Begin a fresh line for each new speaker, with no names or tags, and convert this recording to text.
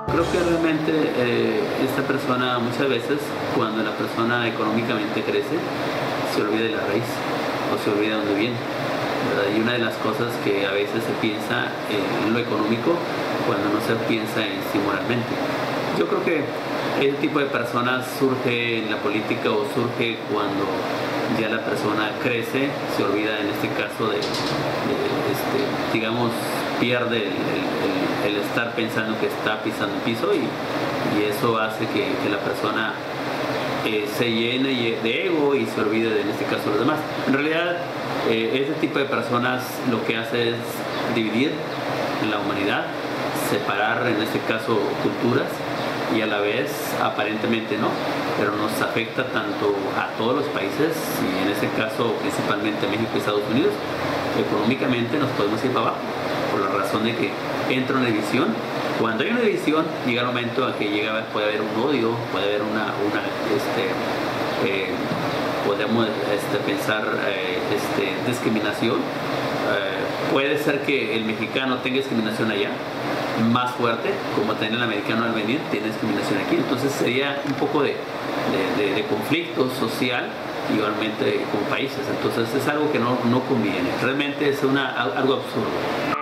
Creo que realmente esta persona muchas veces, cuando la persona económicamente crece, se olvida de la raíz o se olvida de dónde viene, ¿verdad? Y una de las cosas que a veces se piensa en lo económico cuando no se piensa en sí moralmente. Yo creo que ese tipo de personas surge en la política o surge cuando ya la persona crece, se olvida en este caso digamos, pierde el estar pensando que está pisando el piso y eso hace que la persona se llene de ego y se olvide de, en este caso, los demás. En realidad, ese tipo de personas lo que hace es dividir la humanidad, separar, en este caso, culturas, y a la vez, aparentemente no, pero nos afecta tanto a todos los países, y en este caso, principalmente a México y Estados Unidos, económicamente nos podemos ir para abajo, por la razón de que entra una división. Cuando hay una división, llega el momento en que puede haber un odio, puede haber podemos pensar discriminación. Puede ser que el mexicano tenga discriminación allá, más fuerte, como tiene el americano al venir, tiene discriminación aquí. Entonces sería un poco de conflicto social, igualmente con países. Entonces es algo que no conviene. Realmente es algo absurdo.